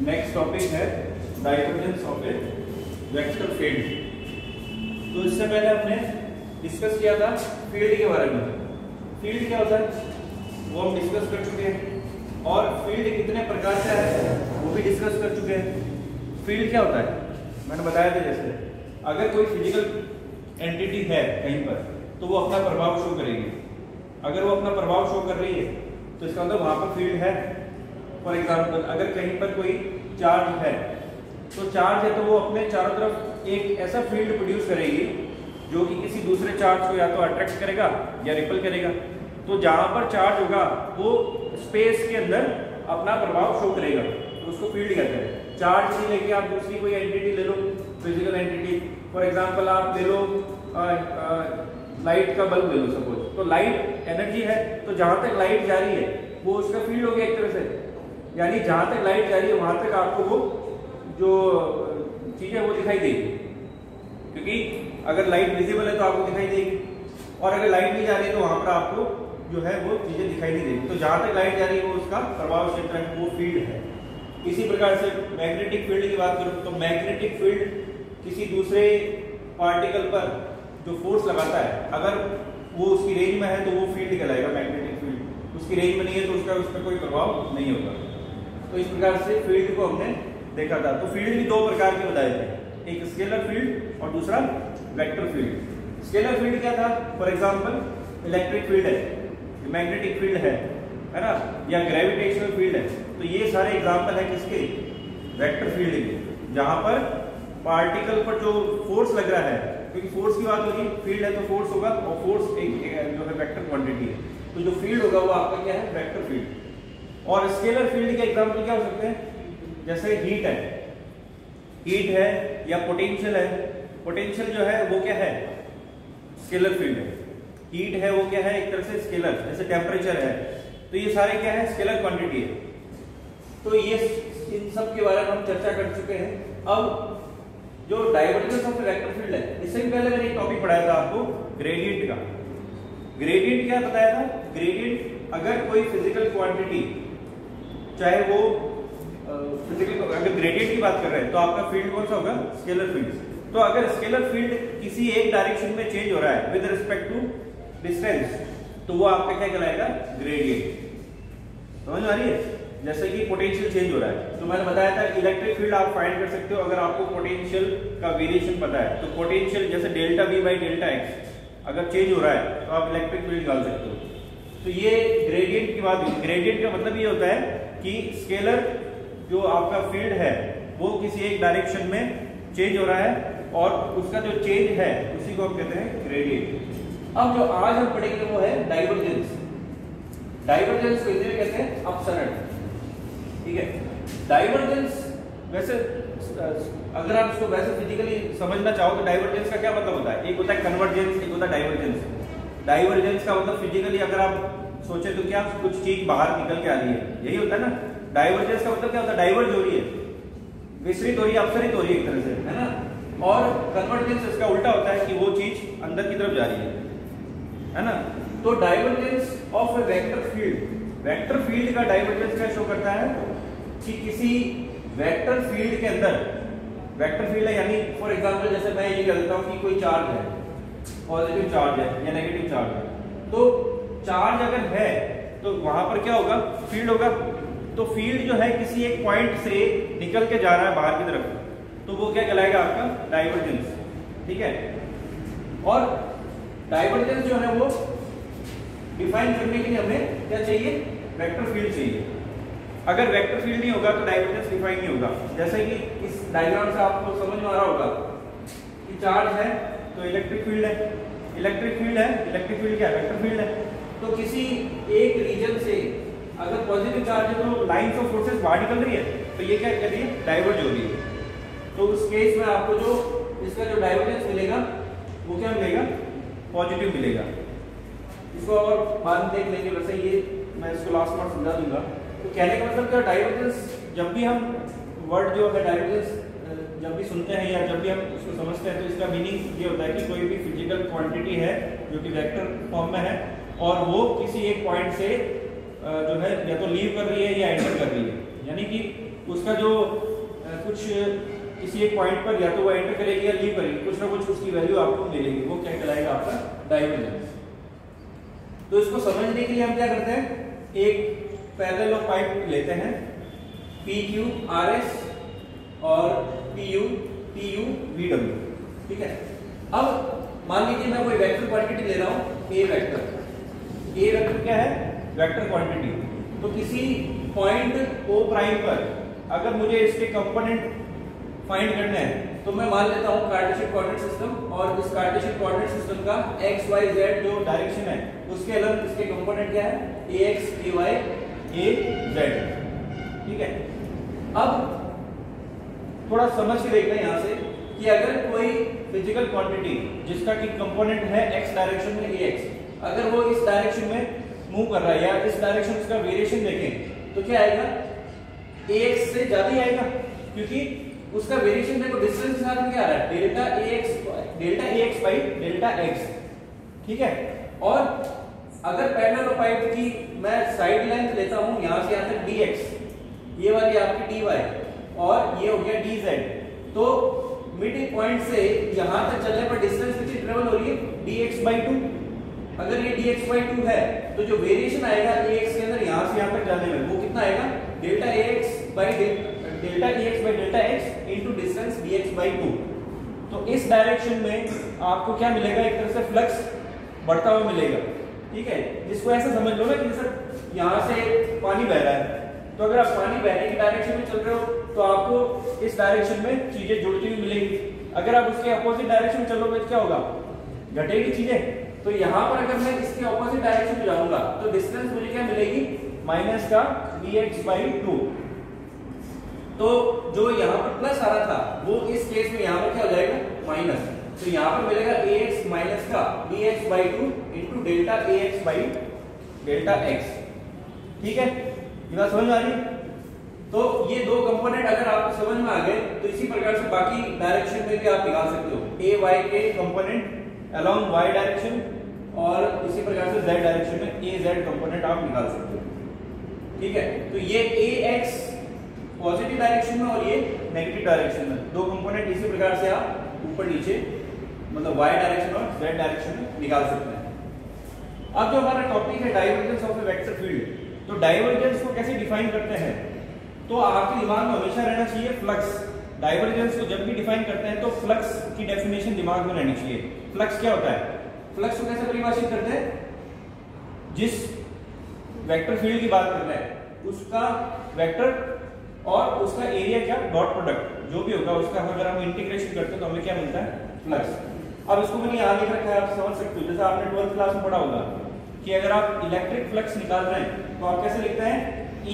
Next topic है divergence of a vector field. तो इससे पहले हमने डिस्कस किया था फील्ड के बारे में। फील्ड क्या होता है वो हम डिस्कस कर चुके हैं, और फील्ड कितने प्रकार से है वो भी डिस्कस कर चुके हैं। फील्ड क्या होता है मैंने बताया था, जैसे अगर कोई फिजिकल एंटिटी है कहीं पर तो वो अपना प्रभाव शो करेगी। अगर वो अपना प्रभाव शो कर रही है तो इसका मतलब वहां पर फील्ड है। फॉर एग्जाम्पल अगर कहीं पर कोई चार्ज है तो चार्ज है तो वो अपने चारों तरफ एक ऐसा फील्ड प्रोड्यूस करेगी जो कि किसी दूसरे चार्ज को या तो अट्रैक्ट करेगा या रिपल करेगा। तो जहां पर चार्ज होगा वो स्पेस के अंदर अपना प्रभाव शो करेगा, तो उसको फील्ड कहते हैं। चार्ज नहीं लेके आप दूसरी कोई एंटिटी ले लो, फिजिकल एंटिटी। फॉर एग्जाम्पल आप ले लो लाइट का बल्ब ले लो सपोज, तो लाइट एनर्जी है, तो जहां तक लाइट जा रही है वो उसका फील्ड हो गया एक तरह से। यानी जहां तक लाइट जा रही है वहां तक आपको वो जो चीज है वो दिखाई देगी, क्योंकि अगर लाइट विजिबल है तो आपको दिखाई देगी, और अगर लाइट नहीं जा रही है तो वहां पर आपको जो है वो चीजें दिखाई नहीं देगी। तो जहां तक लाइट जा रही है वो उसका प्रभाव क्षेत्र है, वो फील्ड है। इसी प्रकार से मैग्नेटिक फील्ड की बात करूं तो मैग्नेटिक फील्ड किसी दूसरे पार्टिकल पर जो फोर्स लगाता है, अगर वो उसकी रेंज में है तो वो फील्ड कहलाएगा मैग्नेटिक फील्ड। उसकी रेंज में नहीं है तो उसका उस पर कोई प्रभाव नहीं होगा। तो इस प्रकार से फील्ड को हमने देखा था। तो फील्ड भी दो प्रकार के बताए थे, एक स्केलर फील्ड और दूसरा वेक्टर फील्ड। स्केलर फील्ड क्या था? फॉर एग्जांपल इलेक्ट्रिक फील्ड है, मैग्नेटिक फील्ड है ना, या ग्रेविटेशनल फील्ड है। तो ये सारे एग्जांपल है किसके? वेक्टर फील्ड के, जहां पर पार्टिकल पर जो फोर्स लग रहा है, क्योंकि फोर्स की बात होगी, फील्ड है तो फोर्स होगा, और फोर्स एक जो है वेक्टर क्वांटिटी है, तो जो फील्ड होगा वो आपका क्या है? Vector field. और स्केलर फील्ड के एग्जांपल क्या हो सकते हैं? जैसे हीट है या पोटेंशियल है। पोटेंशियल जो है वो क्या है? स्केलर फील्ड है। हीट है वो क्या है? एक तरह से स्केलर, जैसे टेम्परेचर है। तो ये सारे क्या है? स्केलर क्वांटिटी है। तो ये इन सब के बारे में हम चर्चा कर चुके हैं। अब जो डाइवर्जेंस ऑफ वेक्टर फील्ड है, इससे भी पहले मैंने एक टॉपिक पढ़ाया था आपको ग्रेडियंट का। ग्रेडियंट क्या बताया था? ग्रेडियंट अगर कोई फिजिकल क्वांटिटी, चाहे वो फिजिकल, अगर ग्रेडियंट की बात कर रहे हैं तो आपका फील्ड कौन सा होगा? Scalar field. तो अगर स्केलर फील्ड किसी एक डायरेक्शन में चेंज हो रहा है विद रिस्पेक्ट टू डिस्टेंस, तो वो आपका क्या कहलाएगा? ग्रेडियंट। समझ आ रही है? जैसे कि पोटेंशियल चेंज हो रहा है, तो मैंने बताया था इलेक्ट्रिक फील्ड आप फाइंड कर सकते हो अगर आपको पोटेंशियल का वेरिएशन पता है। तो पोटेंशियल जैसे delta V by delta X अगर चेंज हो रहा है तो आप इलेक्ट्रिक फील्ड निकाल सकते हो। तो ये ग्रेडियंट की बात हुई। ग्रेडियंट का मतलब ये होता है कि स्केलर जो आपका फील्ड है वो किसी एक डायरेक्शन में चेंज हो रहा है, और उसका जो चेंज है उसी को हम कहते हैं ग्रेडियंट। अब जो आज हम पढ़ेंगे वो है डाइवर्जेंस। डाइवर्जेंस को हिंदी में कहते हैं अपसरण। ठीक है, डाइवर्जेंस वैसे अगर आप इसको वैसे फिजिकली समझना चाहो तो डाइवर्जेंस का क्या मतलब होता है? एक होता है कन्वर्जेंस, एक होता है डाइवर्जेंस। डाइवर्जेंस का मतलब फिजिकली अगर आप सोचे तो क्या कुछ चीज बाहर निकल के आ रही है, यही होता है ना। डाइवर्जेंस का मतलब क्या होता है? डाइवर्ज हो रही है, विचलित हो रही है, अपसरित हो रही है एक तरह से, है ना। और कन्वर्जेंस इसका उल्टा होता है कि वो चीज अंदर की तरफ जा रही है ना। तो divergence of a vector field, vector field का डाइवर्जेंस क्या शो करता है कि किसी वेक्टर फील्ड के अंदर, वेक्टर फील्ड है यानी फॉर एग्जांपल जैसे मैं ये कह देता हूं कि कोई चार्ज है, पॉजिटिव चार्ज है या नेगेटिव चार्ज है। तो चार्ज अगर है तो वहां पर क्या होगा? फील्ड होगा। तो फील्ड जो है किसी एक पॉइंट से निकल के जा रहा है बाहर की तरफ, तो वो क्या कहलाएगा? आपका डाइवर्जेंस। ठीक है, और डाइवर्जेंस जो है वो डिफाइन करने के लिए हमें क्या चाहिए? वेक्टर फील्ड चाहिए। अगर वेक्टर फील्ड नहीं होगा तो डाइवर्जेंस डिफाइन नहीं होगा। जैसे कि इस डायग्राम से आपको समझ में आ रहा होगा कि चार्ज है तो इलेक्ट्रिक फील्ड है, इलेक्ट्रिक फील्ड है, इलेक्ट्रिक फील्ड क्या है? वेक्टर फील्ड है। तो किसी एक रीजन से अगर पॉजिटिव चार्ज है तो लाइंस ऑफ फोर्सेस बाहर निकल रही है, तो ये क्या कर रही है? डाइवर्ज हो रही है। तो उस केस में आपको जो इसका जो डाइवर्जेंस मिलेगा वो क्या मिलेगा? पॉजिटिव मिलेगा। इसको और बाद में देख लेंगे, वैसे ये मैं इसको लास्ट में समझा दूंगा। तो कहने का मतलब क्या? डाइवर्जेंस जब भी हम वर्ड जो है डाइवर्जेंस जब भी सुनते हैं या जब भी हम उसको समझते हैं तो इसका मीनिंग ये होता है कि कोई भी फिजिकल क्वांटिटी है जो कि वेक्टर फॉर्म में है और वो किसी एक पॉइंट से जो है या तो लीव कर रही है या एंटर कर रही है, यानी कि उसका जो कुछ किसी एक पॉइंट पर या तो वो एंटर करेगी या लीव करेगी, कुछ ना कुछ उसकी वैल्यू आपको मिलेगी, वो क्या कहलाएगा आपका डाइवर्जेंस। तो इसको समझने के लिए हम क्या करते हैं, एक पैरेलल ऑफ पाइप लेते हैं PQRS और PUVW, ठीक है। अब मान लीजिए मैं कोई वेक्टर क्वांटिटी ले रहा हूं, ए वेक्टर क्या है, वेक्टर क्वांटिटी। तो किसी पॉइंट O प्राइम पर अगर मुझे इसके कंपोनेंट फाइंड करना है तो मैं मान लेता हूं कार्टेशियन कोऑर्डिनेट सिस्टम, और इस कार्टेशियन कोऑर्डिनेट सिस्टम का x y z जो डायरेक्शन है उसके अलग इसके कंपोनेंट क्या है, ax ay az, ठीक है। अब थोड़ा समझ के देखते हैं यहां से कि अगर कोई फिजिकल क्वांटिटी जिसका कि कंपोनेंट है x डायरेक्शन में ax, अगर वो इस डायरेक्शन में मूव कर रहा है या इस डायरेक्शन उसका वेरिएशन देखें तो क्या आएगा, ax से ज्यादा ही आएगा, क्योंकि उसका वेरिएशन देखो डिस्टेंस के साथ में क्या आ रहा है, delta ax by delta x, ठीक है। और अगर पैरेलल ऑफ पाइप की मैं साइड लेंथ लेता हूं यहां से यहां तक dx, ये वाली आपकी dy और ये हो गया dz, तो मिड पॉइंट से यहां तक चलने पर डिस्टेंस कितनी ट्रेवल हो रही है, dx/2। अगर ये dx/2 है तो जो वेरिएशन आएगा ax के अंदर यहां से यहां तक जाने में वो कितना आएगा, delta ax by delta x into distance dx/2। तो इस डायरेक्शन में आपको क्या मिलेगा, एक तरह से फ्लक्स बढ़ता हुआ मिलेगा, ठीक है। जिसको ऐसा समझ लो ना कि जैसे यहां से पानी बह रहा है, तो अगर आप पानी बहने की डायरेक्शन में चल रहे हो तो आपको इस डायरेक्शन में चीजें जुड़ती हुई मिलेंगी। अगर आप उसके अपोजिट डायरेक्शन में चलोगे तो क्या होगा, घटेगी चीजें। तो यहाँ पर अगर मैं इसके ऑपोजिट डायरेक्शन में जाऊंगा तो डिस्टेंस मुझे क्या मिलेगी, माइनस का dx/2। तो जो यहाँ पर प्लस आ रहा था वो इस केस में यहाँ पर क्या हो जाएगा, माइनस। तो यहाँ पर मिलेगा ax माइनस का dx/2 into delta ax by delta x, ठीक है। ये बात समझ आ रही है। तो ये दो कंपोनेंट अगर आपको समझ में आ गए तो इसी प्रकार से बाकी डायरेक्शन में भी आप निकाल सकते हो, ay के कंपोनेंट अलोंग y डायरेक्शन, और इसी प्रकार से z डायरेक्शन में az कंपोनेंट आप निकाल सकते हो, ठीक है। तो ये ax पॉजिटिव डायरेक्शन में और ये नेगेटिव डायरेक्शन में, दो कंपोनेंट इसी प्रकार से आप ऊपर नीचे मतलब y डायरेक्शन और z डायरेक्शन में निकाल सकते हैं। अब जो हमारा टॉपिक है divergence of a vector field, तो डाइवर्जेंस को कैसे डिफाइन करते हैं, तो आपके दिमाग में हमेशा रहना चाहिए फ्लक्स। डाइवर्जेंस को जब भी डिफाइन करते हैं तो फ्लक्स की डेफिनेशन दिमाग में रहनी चाहिए। फ्लक्स क्या होता है, फ्लक्स को कैसे परिभाषित करते हैं, जिस वेक्टर फील्ड की बात कर रहे हैं उसका वेक्टर और उसका एरिया क्या, डॉट प्रोडक्ट जो भी होगा उसका अगर हम इंटीग्रेशन करते हैं तो हमें क्या मिलता है, फ्लक्स। अब इसको मैंने यहाँ लिख रखा है, आप समझ सकते हो, जैसे आपने 12th क्लास में पढ़ा होगा कि अगर आप इलेक्ट्रिक फ्लक्स निकाल रहे हैं तो आप कैसे लिखते हैं,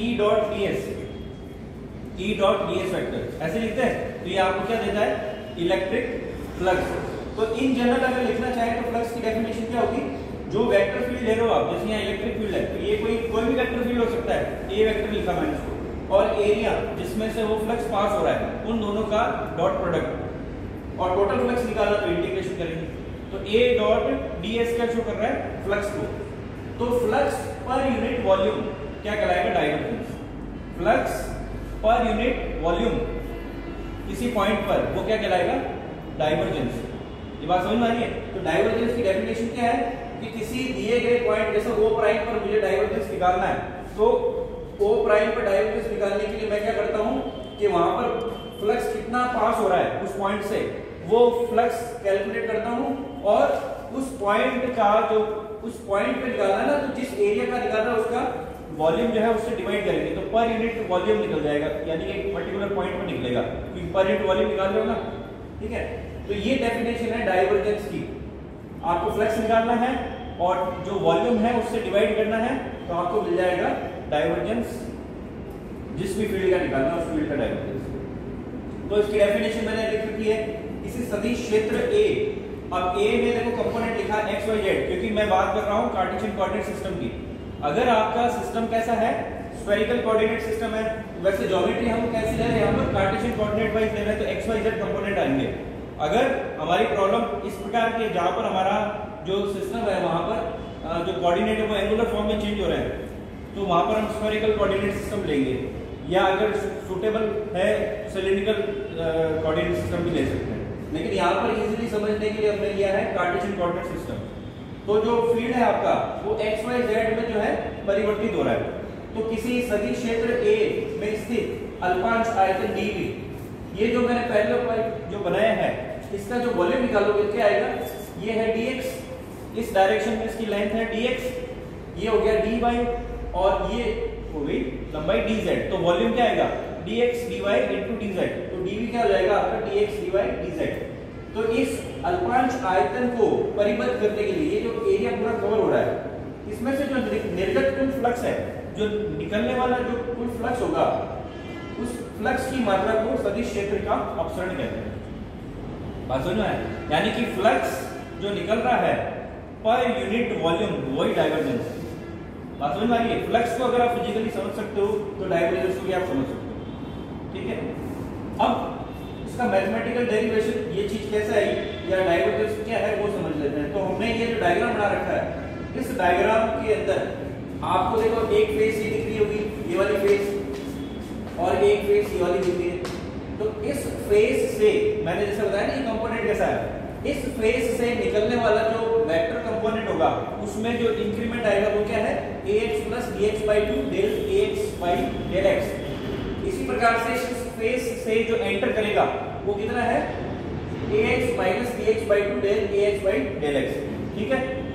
E डॉट ds वेक्टर, ऐसे लिखते हैं। तो ये आपको क्या देता है, इलेक्ट्रिक फ्लक्स। तो इन जनरल अगर लिखना चाहे तो फ्लक्स की डेफिनेशन क्या होगी, जो वेक्टर फील्ड ले रहे हो आप, जैसे यहाँ इलेक्ट्रिक फील्ड है तो ये कोई भी वेक्टर फील्ड हो सकता है, ए वेक्टर लिखा मैंने इसको, और एरिया जिसमें से वो फ्लक्स पास हो रहा है उन दोनों का डॉट प्रोडक्ट, और टोटल फ्लक्स निकालना तो इंटीग्रेशन करेंगे। तो ए डॉट ds क्या शो कर रहा है, फ्लक्स को। तो फ्लक्स पर यूनिट वॉल्यूम क्या कहलाएगा, डाइवर्जेंस। फ्लक्स पर यूनिट वॉल्यूम किसी पॉइंट पर वो क्या कहलाएगा, डाइवर्जेंस। ये बात समझ में आ रही है। तो डाइवर्जेंस की डेफिनेशन क्या है कि किसी दिए गए पॉइंट जैसे O प्राइम पर मुझे डाइवर्जेंस निकालना है, तो O प्राइम पर डाइवर्जेंस निकालने के लिए मैं क्या करता हूं कि वहां पर फ्लक्स कितना पास हो रहा है उस पॉइंट से, वो फ्लक्स कैलकुलेट करता हूं, और उस पॉइंट का जो उस पॉइंट पे निकालना है ना, तो जिस एरिया का निकालना है उसका वॉल्यूम जो है उससे डिवाइड करेंगे तो पर यूनिट वॉल्यूम निकल जाएगा, यानी कि एक पर्टिकुलर पॉइंट पर निकलेगा, क्योंकि पर यूनिट वॉल्यूम निकाल रहे हो ना, ठीक है। तो ये डेफिनेशन है डाइवर्जेंस की। आपको फ्लक्स निकालना है और जो वॉल्यूम है उससे डिवाइड करना है तो आपको मिल जाएगा डाइवर्जेंस, जिस भी फील्ड का निकालना है उस फील्ड का डाइवर्जेंस। तो इसकी डेफिनेशन मैंने लिख रखी है, किसी सदिश क्षेत्र A, अब A में देखो कंपोनेंट लिखा है x y z, क्योंकि मैं बात कर रहा हूं कार्टेशियन कोऑर्डिनेट सिस्टम की। अगर आपका सिस्टम कैसा है, स्फेरिकल कोऑर्डिनेट सिस्टम है, वैसे ज्योमेट्री हम कैसे ले रहे हैं, हम कार्टेशियन कोऑर्डिनेट वाइज ले रहे हैं तो x y z कंपोनेंट आएंगे। अगर हमारी प्रॉब्लम इस प्रकार की है जहां पर हमारा जो सिस्टम है वहां पर जो कोऑर्डिनेट है वो एंगुलर फॉर्म में चेंज हो रहे हैं, तो वहां पर हम स्फेरिकल कोऑर्डिनेट सिस्टम लेंगे। या अगर सुटेबल है सिलिंड्रिकल कोऑर्डिनेट सिस्टम भी ले सकते हैं, लेकिन यहाँ पर इजीली समझने के लिए हमने लिया है कार्टेशियन कोऑर्डिनेट सिस्टम। तो जो फील्ड है आपका वो एक्स वाई जेड में जो है परिवर्तित हो रहा है। तो किसी सदिश क्षेत्र ए में स्थित अल्पांश आयतन dv, ये जो मैंने पहले जो बनाया है इसका जो वॉल्यूम निकालोगे क्या आएगा, ये है dx, इस डायरेक्शन में इसकी लेंथ है dx, ये हो गया dy और ये हो गई लंबाई dz। तो वॉल्यूम क्या आएगा dx dy into dz। तो dv क्या हो जाएगा आपका dx dy dz। तो इस अल्पांश आयतन को परिबद्ध करने के लिए ये जो एरिया पूरा कवर हो रहा है, इसमें से जो निर्गत कुल फ्लक्स है, जो निकलने वाला जो कुल फ्लक्स होगा, उस फ्लक्स की मात्रा को सदिश क्षेत्र का अपसरण कहते हैं। बात समझ में आया? यानी कि फ्लक्स जो निकल रहा है पर यूनिट वॉल्यूम वही डाइवर्जेंस। बात समझ में आ रही है? फ्लक्स को अगर आप फिजिकली समझ सकते हो तो डाइवर्जेंस को भी आप समझ सकते हो। ठीक है, अब इसका मैथमेटिकल डेरिवेशन ये चीज कैसे आई या डाइवर्जेंस क्या है वो समझ लेते हैं। तो हमने ये जो डायग्राम बना रखा है, इस डायग्राम के अंदर आपको देखो एक फेस ये दिख रही होगी, ये वाली फेस, और एक फेस ये वाली दिख रही है। तो इस फेस से मैंने जैसे बताया ना ये कंपोनेंट कैसा है, इस फेस से निकलने वाला जो वेक्टर कंपोनेंट होगा उसमें जो इंक्रीमेंट आएगा वो क्या है, ax plus dx/2 del ax by del x। इसी प्रकार से इस फेस से जो एंटर करेगा वो कितना है, ax minus dx/2 del ax by del x। ठीक है,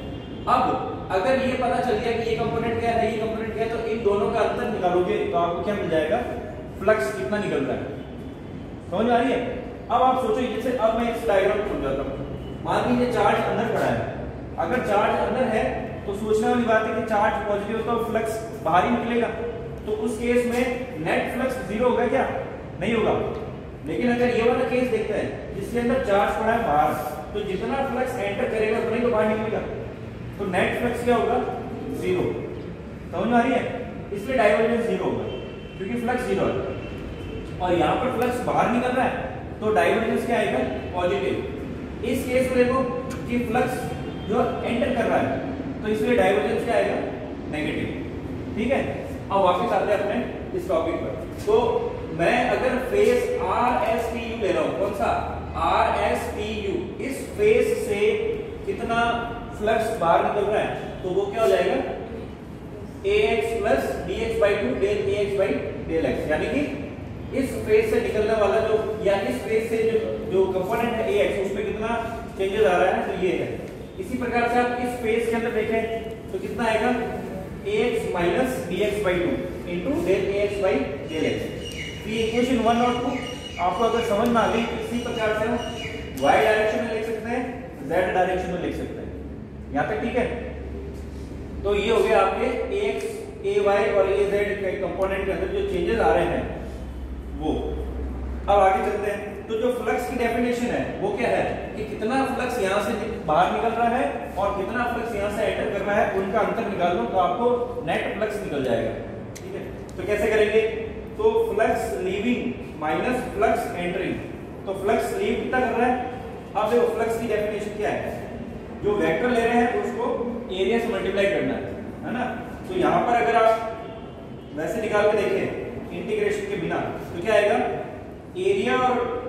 अब अगर ये पता चल गया कि ये कंपोनेंट क्या है, ये कंपोनेंट क्या है, तो इन दोनों का अंतर निकालोगे तो आपको क्या मिल जाएगा, फ्लक्स कितना निकल रहा है। समझ में आ रही है? अब आप सोचो, जैसे अब मैं इस डायग्राम को समझाता हूँ। मान लीजिए चार्ज अंदर पड़ा है, अगर चार्ज अंदर है तो सोचने वाली बात है कि चार्ज पॉजिटिव तो फ्लक्स बाहर ही निकलेगा। तो उस केस में नेट फ्लक्स जीरो होगा क्या, नहीं होगा। लेकिन अगर ये वाला केस देखते हैं जिसके अंदर चार्ज पड़ा है बाहर, तो जितना फ्लक्स एंटर करेगा उतना ही तो बाहर निकलेगा, तो नेट फ्लक्स क्या होगा, जीरो। समझ में आ रही है? इसलिए डाइवर्जेंस जीरो होगा क्योंकि फ्लक्स जीरो है। और यहाँ पर फ्लक्स बाहर निकल रहा है तो डाइवर्जेंस क्या आएगा, पॉजिटिव। इस केस में देखो कि फ्लक्स जो एंटर कर रहा है तो इसलिए डाइवर्जेंस क्या आएगा, नेगेटिव। ठीक है, अब वापस आते हैं अपने इस टॉपिक पर। तो मैं अगर फेस RSTU ले रहा हूं, कौन सा RSTU, इस फेस से कितना फ्लक्स बाहर निकल रहा है तो वो क्या हो जाएगा, ax plus dx/2 del ax by del x। यानी कि इस फेस से निकलने वाला जो या इस फेस से जो कंपोनेंट है ax उसमें कितना चेंजेस आ रहा है, तो ये है। इसी प्रकार से आप इस फेस के अंदर देखें तो कितना आएगा, ax minus dx/2 into del ax by del x। तो ये इक्वेशन 1 और 2 आपको अगर समझ में आ गई, इसी प्रकार से हम y डायरेक्शन में लिख सकते हैं, z डायरेक्शन में लिख सकते हैं। यहाँ तक ठीक है? तो ये हो गया आपके ax, ay और az के कंपोनेंट के अंदर जो चेंजेस आ रहे हैं वो। अब आगे चलते हैं। तो जो फ्लक्स की डेफिनेशन है वो क्या है कि कितना फ्लक्स यहाँ से बाहर निकल रहा है और कितना फ्लक्स यहाँ से एंटर कर रहा है, उनका अंतर निकाल लो तो आपको नेट फ्लक्स निकल जाएगा। ठीक है, तो कैसे करेंगे, तो flux leaving minus flux entering. तो फ्लक्स लीव कितना कर रहा है, अब देखो फ्लक्स की डेफिनेशन क्या है, जो वेक्टर ले रहे हैं उसको एरिया से मल्टीप्लाई करना है ना। तो यहाँ पर अगर आप वैसे निकाल के देखें इंटीग्रेशन के बिना तो क्या आएगा, एरिया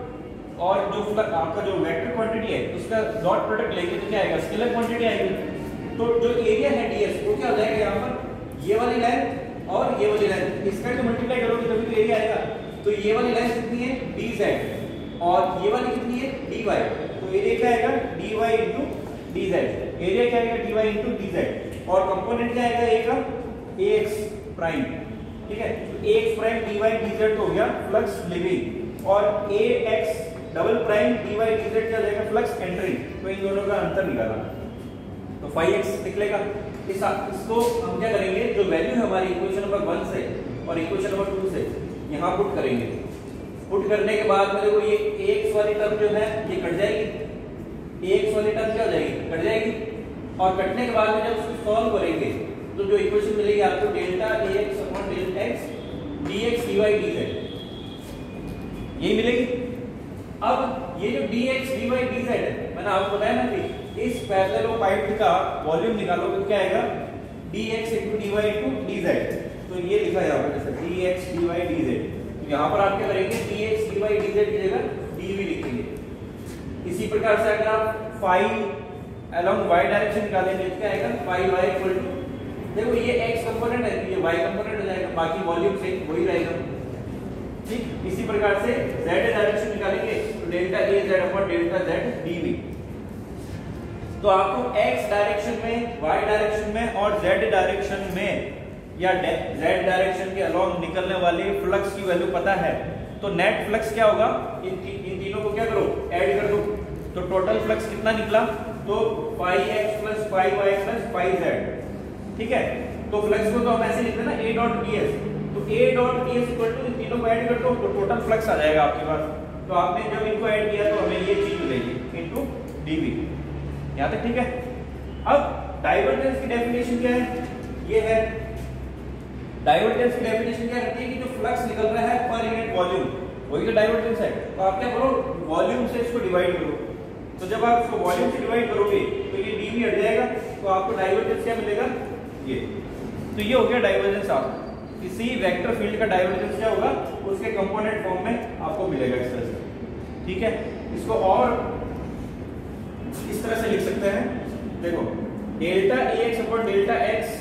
और जो आपका जो वेक्टर क्वांटिटी है उसका डॉट प्रोडक्ट लेके तो क्या आएगा, स्केलर क्वांटिटी आएगी। तो जो एरिया है ds वो क्या हो जाएगा, यहाँ पर ये वाली लाइन और ये वाली लाइन, इसका जो मल्टीप्लाई करोगे तभी तो एरिया आएगा। तो ये वाली लाइन कितनी है, dz, और ये वाली कितनी है, dy। तो एरिया क्या आएगा, dy into dz। एरिया क्या आएगा, dy into dz। और कंपोनेंट क्या आएगा a का, ax प्राइम। ठीक है, तो ax प्राइम dy dz तो हो गया फ्लक्स लीविंग, और ax double prime dy dz क्या जाएगा, फ्लक्स एंट्रिंग। तो इन दोनों का अंतर निकालना, तो phi x निकलेगा। इसको हम क्या करेंगे, जो वैल्यू है हमारी इक्वेशन नंबर 1 से और इक्वेशन नंबर 2 से यहाँ पुट करेंगे। पुट करने के बाद में देखो ये ax वाली टर्म जो है ये कट जाएगी, ax वाली टर्म क्या हो जाएगी, कट जाएगी। और कटने के बाद में जब उसको सॉल्व करेंगे तो जो इक्वेशन मिलेगी आपको delta ax upon delta x dx dy dz, यही मिलेगी। अब ये जो dx dy dz है, मैंने आपको बताया ना कि इस पैरेललोपाइड का वॉल्यूम निकालोगे तो क्या आएगा, dx into dy into dz। तो ये लिखा है यहाँ पर जैसे dx dy dz, तो यहाँ पर आप क्या करेंगे dx dy dz की जगह dv लिखेंगे। इसी प्रकार से अगर आप phi along y डायरेक्शन निकालेंगे तो क्या आएगा phi y इक्वल टू, देखो ये x कंपोनेंट है तो ये y कंपोनेंट हो जाएगा, बाकी वॉल्यूम से वही रहेगा। ठीक, इसी प्रकार से z डायरेक्शन निकालेंगे तो delta a z upon delta z dv। तो आपको x डायरेक्शन में, y डायरेक्शन में और z डायरेक्शन में या z डायरेक्शन के अलोंग निकलने वाले फ्लक्स की वैल्यू पता है, तो नेट फ्लक्स क्या होगा, इन तीनों को क्या करो ऐड कर दो, तो टोटल फ्लक्स कितना निकला, तो phi x plus phi y plus phi z। ठीक है, तो फ्लक्स को तो हम ऐसे लिखते हैं ना a डॉट ds, तो a dot ds equal to इन तीनों को ऐड कर दो तो टोटल फ्लक्स आ जाएगा आपके पास। तो आपने जब इनको ऐड किया तो हमें ये चीज मिलेगी इनटू dv। यहां तक ठीक है। अब डाइवर्जेंस की डेफिनेशन क्या है, ये है डाइवर्जेंस की डेफिनेशन क्या रहती है कि जो फ्लक्स निकल रहा है पर यूनिट वॉल्यूम, वही तो डाइवर्जेंस है। तो आप क्या करो वॉल्यूम से इसको डिवाइड करो, तो जब आप इसको वॉल्यूम से डिवाइड करोगे तो ये dv हट जाएगा, तो आपको डाइवर्जेंस क्या मिलेगा ये। तो ये हो गया डाइवर्जेंस। आप किसी वेक्टर फील्ड का डाइवर्जेंस क्या होगा, उसके कंपोनेंट फॉर्म में आपको मिलेगा इस तरह से। ठीक है, इसको और इस तरह से लिख सकते हैं, देखो delta ax upon delta x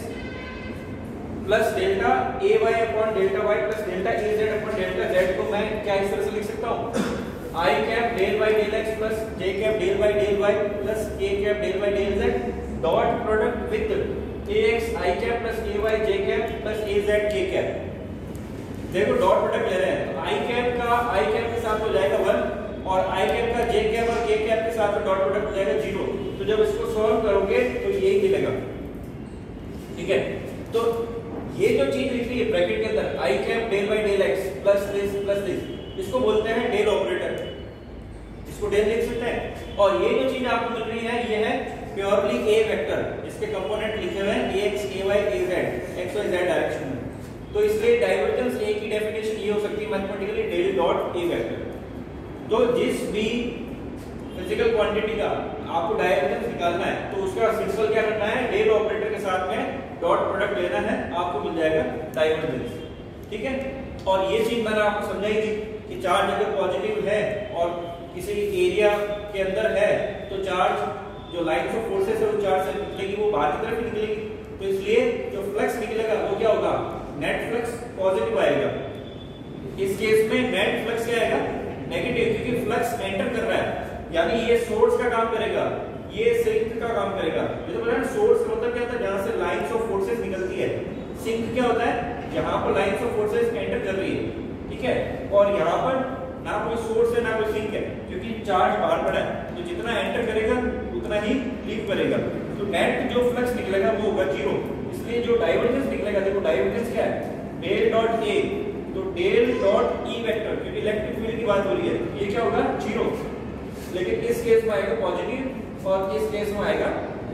plus delta ay upon delta y plus delta az upon delta z को मैं क्या इस तरह से लिख सकता हूँ, i cap del y del x plus j cap del y del y plus k cap del y del z dot product with ax i cap plus ay j cap plus az k cap. देखो dot product ले रहे हैं तो i cap का i cap के साथ हो जाएगा 1 और i कैप का j कैप और k कैप के साथ डॉट प्रोडक्ट हो जाएगा 0। तो जब इसको सॉल्व करोगे तो यही मिलेगा। ठीक है, तो ये जो चीज लिख रही है ब्रैकेट के अंदर i cap del by del x plus this, इसको बोलते हैं डेल ऑपरेटर, इसको डेल लिख सकते हैं। और ये जो चीज आपको मिल रही है ये है प्योरली a वेक्टर, इसके कंपोनेंट लिखे हुए हैं ax ay az x y z direction में। तो इसलिए डाइवर्जेंस a की डेफिनेशन ये हो सकती है mathematically del dot a vector. तो जिस भी फिजिकल क्वांटिटी का आपको डाइवर्जेंस निकालना है तो उसका सिंपल क्या करना है, डेल ऑपरेटर के साथ में डॉट प्रोडक्ट लेना है, आपको मिल जाएगा डाइवर्जेंस। ठीक है, और ये चीज मैंने आपको समझाई थी कि चार्ज अगर पॉजिटिव है और किसी एरिया के अंदर है तो चार्ज जो लाइंस ऑफ फोर्सेस है वो चार्ज से निकलेगी, वो बाहर की तरफ ही निकलेगी। तो इसलिए जो फ्लक्स निकलेगा वो क्या होगा, नेट फ्लक्स पॉजिटिव आएगा। इस केस में नेट फ्लक्स क्या आएगा, नेगेटिव, क्योंकि फ्लक्स एंटर कर रहा है, यानी ये सोर्स का काम करेगा, ये सिंक का काम करेगा। ये तो पता है सोर्स का मतलब क्या होता है, जहां से लाइंस ऑफ फोर्सेस निकलती है। सिंक क्या होता है, जहां पर लाइंस ऑफ फोर्सेस एंटर कर रही है। ठीक है, और यहाँ पर ना कोई सोर्स है ना कोई सिंक है, क्योंकि चार्ज बाहर पड़ा है, तो जितना एंटर करेगा उतना ही लीव करेगा। तो नेट जो फ्लक्स निकलेगा वो होगा 0। इसलिए जो डाइवर्जेंस निकलेगा, देखो डाइवर्जेंस क्या है, डेल डॉट ए, तो डेल डॉट ई वेक्टर, क्योंकि इलेक्ट्रिक फील्ड की बात हो रही है, ये क्या होगा 0। लेकिन इस केस में आएगा पॉजिटिव और इस केस में आएगा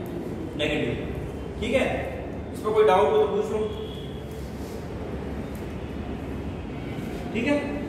नेगेटिव। ठीक है, इस पर कोई डाउट हो तो पूछ लो। ठीक है।